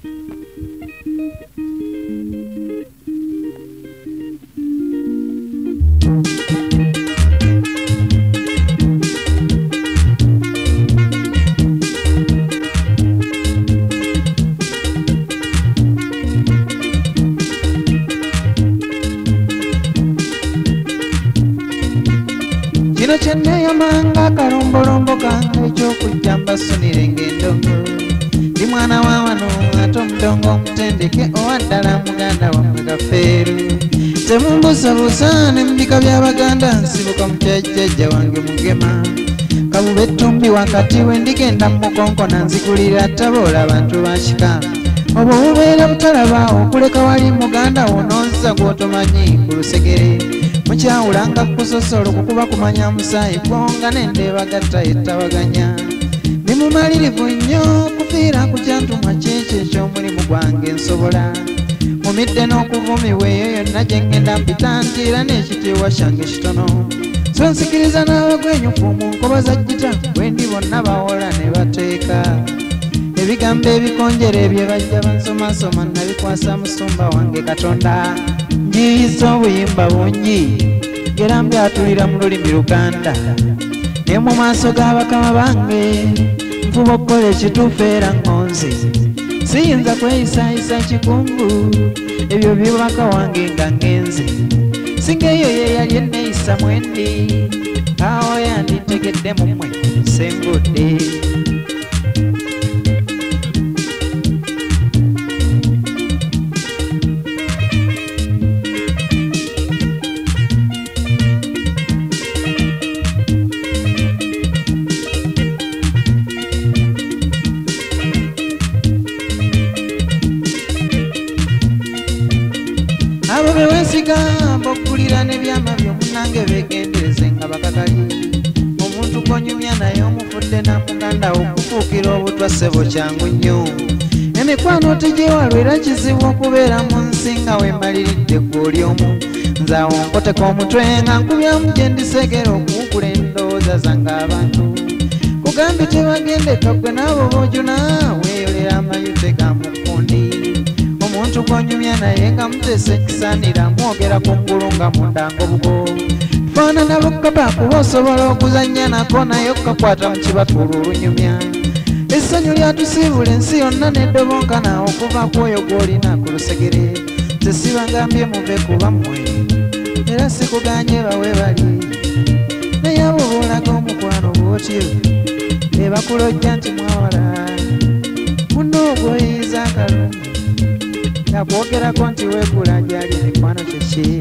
Kino kyenneeyamanga kalombolombo kange ekyokujja mbasunire ng'endongo ndi mwana wa wano ate omudongo omutendeke owaddala muganda wammwe Gafeeru temumbusabusa ne mubika by'Abaganda nsibuka mukyajjajja wange Mugema kabuba ettumbi wakati wendigenda mukonkona nzigulira taboola abantu bakika obwo bubeera butalaba okuleka wali muganda wononsa gwotomanyi ku lusegere mukyawulanga kusosolo kukuba kumanya musaayi gwonga n'endeebagatta ettabaganya ndi mumalirivu nnyo kufiira ku kyantumwa kyekyo eky'omulimu gwange nsobola mumidde n'okuvumibwa eyo yonna gye ngenda mpita ntiira n'ekitiibwa kyange kitono so nsikiriza n'abagwenyufu mu nkoba za jjita bwendi bonna bawola ne bateeka ebigambo ebikonjera ebyo bajja bansomasoma nabikwasa musumba wange Katonda njiyisa obuyimba bungi ngera mbyatulira mu lulimi Luganda ne mu maaso g'abakama bange nfuba okukola ekituufu era ngonzi siyinza kweyisaayisa kikungu ebyo bibaka wange nga ngenzi singa eyo yeyali enneeyisa mwendi awo yanditegedde mu mmwe sengudde abo bewesigamba okukulira n'ebyama byomunange begendereze nga bakakali omuntu gonyumya naye omufudde namuganda okufuukira obutwa ssebo kyangu nnyo emikwano tegyewalwa era kizibu okubeera mu nsi nga wemaliridde gw'oli omu nze awo nkoteka omutwe nga nkubyamu gye ndisegera okuwugula endowooza zange abantu kugambye tebagendeka gwe n'abo boojuna weeyolera amayute ga mukundi omuntu gwonyumya naye nga muteesa ekisaanira mwogera ku ngulu nga mundanga obugo tufaanana bukaba kuba osobola okuzannya nako naye okakwata mu kibatuula olunyumya essanyu lyatusiibula ensi yonna n'eddobonkana okuva ku oyo gw'olina ku lusegere nze sibagambye muve kuba mmwe era sikuganye bawe bali naye abo boolaga omukwano bw'otyo ebakulojja nti mwawala muno ogwoyiza akalungi nakwogerako nti weegula gyali mikwano kyeki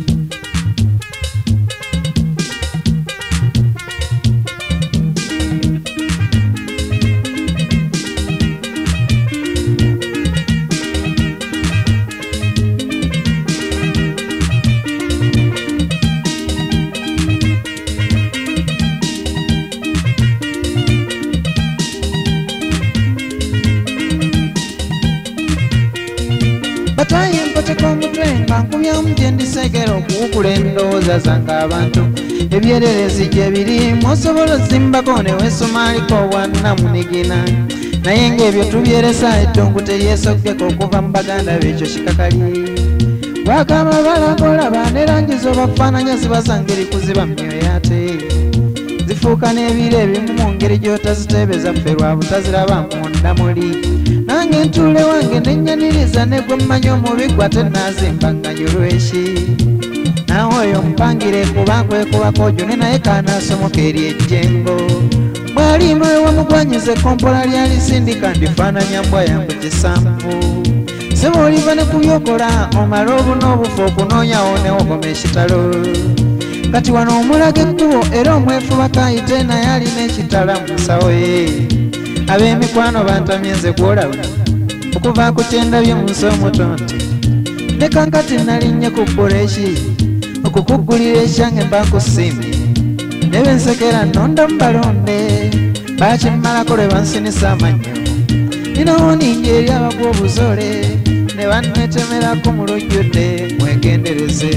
bataye mpoteka omutwe nga nkubyamu gye ndisegera okuwukula endowooza zange abantu ebyererezi gye birimu osobola ozimbako ne weesomaaliko obwannamunigina naye ng'ebyo tubyeresa eddungu teryesoggeko okuva mu baganda b'ekyo kikakali bwagamba balagolaba ne langi z'obafaananya ziba zangeri kuziba mmyoyo ate zifuuka n'ebiro ebimu mu ngeri gy'otaziteebeza ffe lwa butaziraba munda muli nange ntuule wange nennyaniriza ne gwe mmanyi omubi gwa tennazimbanganya olw'eki nawe oyo mpangire kuba kwekubako june naye kaanaasomoka eri ejjengo bw'aliima ewamugwanyiza ekkompola lyalisindika ndifaananya mbwa yange kisambu seba oliva ne kubyokola omala obu n'obufu okunoonyawo newogoma ekitalo kati wano omulaga ekkubo era omwefuba kaayite naye alina ekitala mu nsawo ye ab'emikwano bantamye nze gwolaba okuva ku kyendabye mu nsi omutonti ne kankati nalinnye ku buleki okukuggulira ekyange mba nkusiimye ne bensekera nnonda mu balonde bakimmalako lwe bansinisa amannyo ninawo ninga eri abagwa obuzole ne bannetemerako mu lujjudde mwegendereze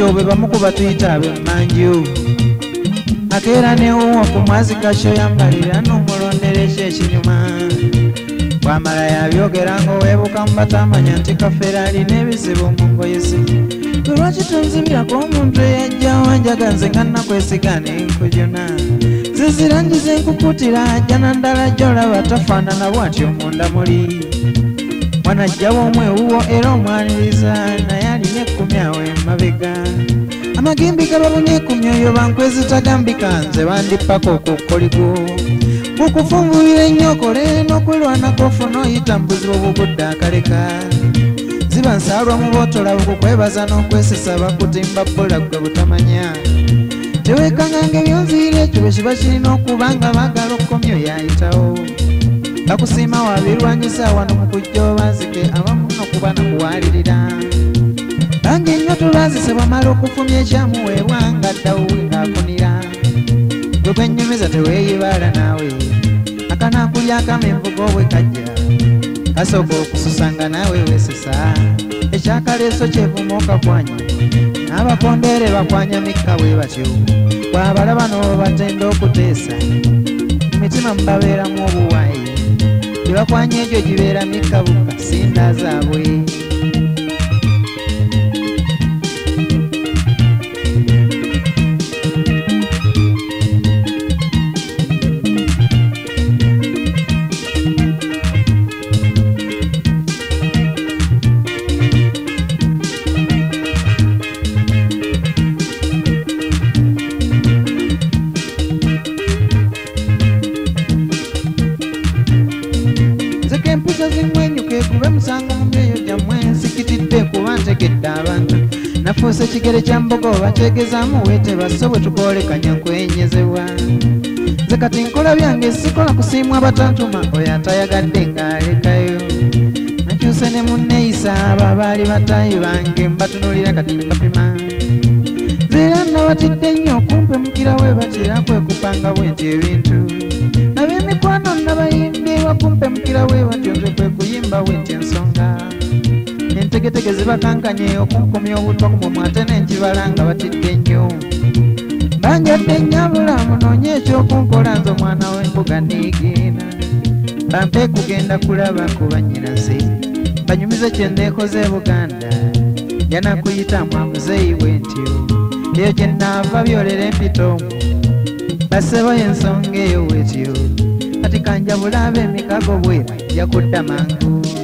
bwe bamukuba tuyita ab'emmanju akeera newuwo ku mwazi kakyo yambalira n'omulondera ekyekinyuma bwamala yabyogera ng'oweebuka mu batamanya nti kafeera alina ebizibu mu ngoye ze bwe lwaki tonzibirako omuntu eyajjawo njaga nze nga nnakwesiga nenkujuna zizirangiza enkukutira ajjana ndala gy'olaba tafaanana bw'atyo munda muli wanajjawo omwewuwo era omwaniriza naye alina 10 awo emabega amagimbi gababunye 10 oyo bankwezi tagambika nze bandippako okukoligo bukufunvubira ennyo okole n'okwelwanako ofuna oyita mu buzibu obugudde akaleka ziba nsaalwa mu bootola bukukwebaza n'okwesesa bakutimba bbola gwe butamanya teweekanganga ebyonviira ekyo bwe kiba kirina okuba nga baagala okkomyo yayitawo bakusiima wabirwanyisa wano mu kujja obazike abamu n'okuba nakuwalirira bange ennyo tulwazise bwamala okufumya ekyamuweebwa nga ddawo ng'afunira gwe gwennyumiza teweeyibaala naawe akanaakulya akamenvuga obwe kajja kasooka okususanga naawe weesesa ekyakaleeso kyevuma okakwanya n'abakondeere bakwanya mikka bwe batyo bwabalaba n'obo batenda okuteesa mu mitima mubabeeramu obuwayi tebakwanya egyo gibeera mikka bukka sinda zaabwe nafuuse ekigere kya mbogo bakyegezaamu weete basso bwe tukoolekanya nkwenyezebwa nze kati nkola byange sikola kusiimwa abatantuma oyo atayagadde ng'alekayo nakyuse ne munneeyisa abo abaali bataayi bange mbatunulira kati mbapima nzeera nabatidde nnyo okumpe mukira we batera kwekupanga bwenti ebintu ab'emikwano nabayimbi bakumpe mukira we batyo nze kwe kuyimba bwenti ensonga entegetege zibakankanye okunkomya obutwa ku mumwa ate n'enkibala nga batidde nnyo banjadde nnyabula munoonye ekyokunkola nze omwana w'embuga neegenda bampe kugenda kulaba ku bannyinaze banyumize kye nneekoze Buganda janakuyitamu amuzeeyi bwentyo eyo gye nnaava byolera empitoomu basebo y'ensonga eyo bwetyo kati kanjabula ab'emikago bwe jakudda mangu